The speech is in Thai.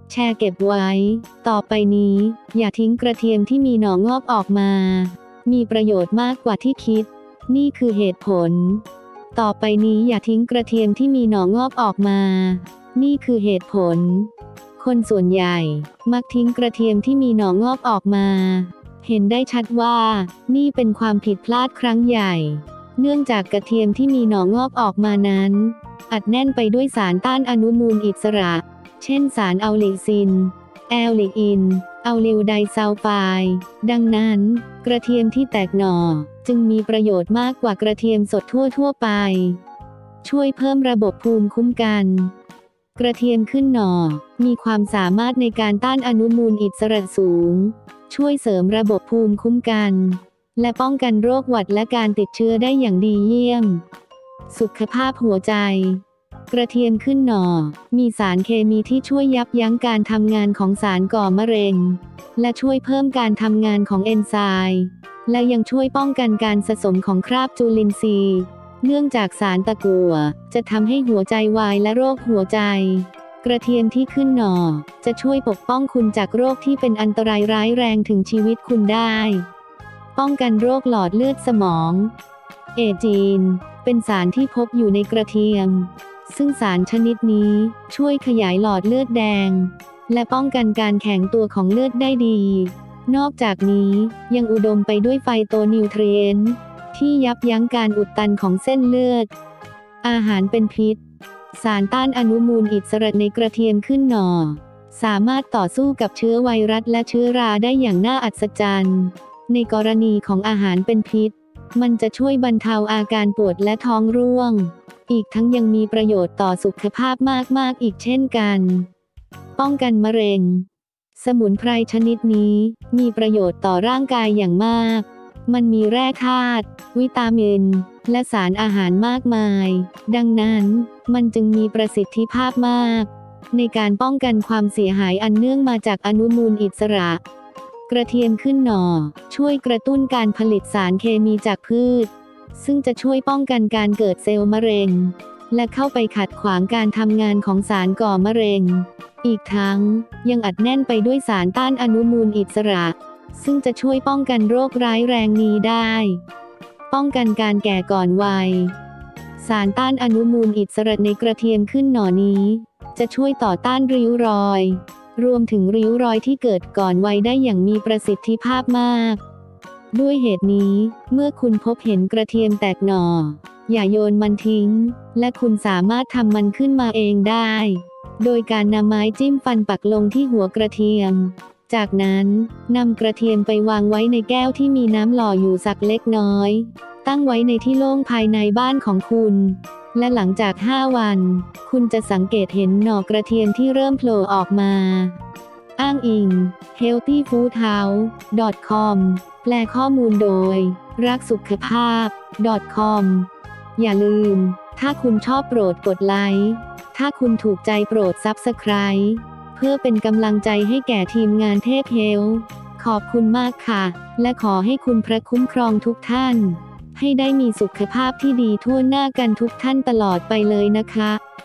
แชร์เก็บไว้ต่อไปนี้อย่าทิ้งกระเทียมที่มีหน่องอกออกมามีประโยชน์มากกว่าที่คิดนี่คือเหตุผลต่อไปนี้อย่าทิ้งกระเทียมที่มีหน่องอกออกมานี่คือเหตุผลคนส่วนใหญ่มักทิ้งกระเทียมที่มีหน่องอกออกมาเห็นได้ชัดว่านี่เป็นความผิดพลาดครั้งใหญ่เนื่องจากกระเทียมที่มีหน่องอกออกมานั้นอัดแน่นไปด้วยสารต้านอนุมูลอิสระเช่นสารอัลลิซินแอลลิอินอัลลิลไดซัลไฟด์ดังนั้นกระเทียมที่แตกหน่อจึงมีประโยชน์มากกว่ากระเทียมสดทั่วไปช่วยเพิ่มระบบภูมิคุ้มกันกระเทียมขึ้นหน่อมีความสามารถในการต้านอนุมูลอิสระสูงช่วยเสริมระบบภูมิคุ้มกันและป้องกันโรคหวัดและการติดเชื้อได้อย่างดีเยี่ยมสุขภาพหัวใจกระเทียมขึ้นหน่อมีสารเคมีที่ช่วยยับยั้งการทำงานของสารก่อมะเร็งและช่วยเพิ่มการทำงานของเอนไซม์และยังช่วยป้องกันการสะสมของคราบจุลินทรีย์เนื่องจากสารตะกั่วจะทำให้หัวใจวายและโรคหัวใจกระเทียมที่ขึ้นหน่อจะช่วยปกป้องคุณจากโรคที่เป็นอันตรายร้ายแรงถึงชีวิตคุณได้ป้องกันโรคหลอดเลือดสมองเอจีนเป็นสารที่พบอยู่ในกระเทียมซึ่งสารชนิดนี้ช่วยขยายหลอดเลือดแดงและป้องกันการแข็งตัวของเลือดได้ดีนอกจากนี้ยังอุดมไปด้วยไฟโตนิวทรีเอนต์ที่ยับยั้งการอุดตันของเส้นเลือดอาหารเป็นพิษสารต้านอนุมูลอิสระในกระเทียมขึ้นหน่อสามารถต่อสู้กับเชื้อไวรัสและเชื้อราได้อย่างน่าอัศจรรย์ในกรณีของอาหารเป็นพิษมันจะช่วยบรรเทาอาการปวดและท้องร่วงอีกทั้งยังมีประโยชน์ต่อสุขภาพมากๆอีกเช่นกันป้องกันมะเร็งสมุนไพรชนิดนี้มีประโยชน์ต่อร่างกายอย่างมากมันมีแร่ธาตุวิตามินและสารอาหารมากมายดังนั้นมันจึงมีประสิทธิภาพมากในการป้องกันความเสียหายอันเนื่องมาจากอนุมูลอิสระกระเทียมขึ้นหน่อช่วยกระตุ้นการผลิตสารเคมีจากพืชซึ่งจะช่วยป้องกันการเกิดเซลล์มะเร็งและเข้าไปขัดขวางการทำงานของสารก่อมะเร็งอีกทั้งยังอัดแน่นไปด้วยสารต้านอนุมูลอิสระซึ่งจะช่วยป้องกันโรคร้ายแรงนี้ได้ป้องกันการแก่ก่อนวัยสารต้านอนุมูลอิสระในกระเทียมขึ้นหน่อนี้จะช่วยต่อต้านริ้วรอยรวมถึงริ้วรอยที่เกิดก่อนวัยได้อย่างมีประสิทธิภาพมากด้วยเหตุนี้เมื่อคุณพบเห็นกระเทียมแตกหน่ออย่าโยนมันทิ้งและคุณสามารถทำมันขึ้นมาเองได้โดยการนำไม้จิ้มฟันปักลงที่หัวกระเทียมจากนั้นนำกระเทียมไปวางไว้ในแก้วที่มีน้ำหล่ออยู่สักเล็กน้อยตั้งไว้ในที่โล่งภายในบ้านของคุณและหลังจาก5 วันคุณจะสังเกตเห็นหน่อกระเทียมที่เริ่มโผล่ออกมาอ้างอิง healthyfoodhouse.com แปลข้อมูลโดยรักสุขภาพ .com อย่าลืมถ้าคุณชอบโปรดกดไลค์ถ้าคุณถูกใจโปรด Subscribe เพื่อเป็นกำลังใจให้แก่ทีมงานเทพเฮลท์ขอบคุณมากค่ะและขอให้คุณพระคุ้มครองทุกท่านให้ได้มีสุขภาพที่ดีทั่วหน้ากันทุกท่านตลอดไปเลยนะคะ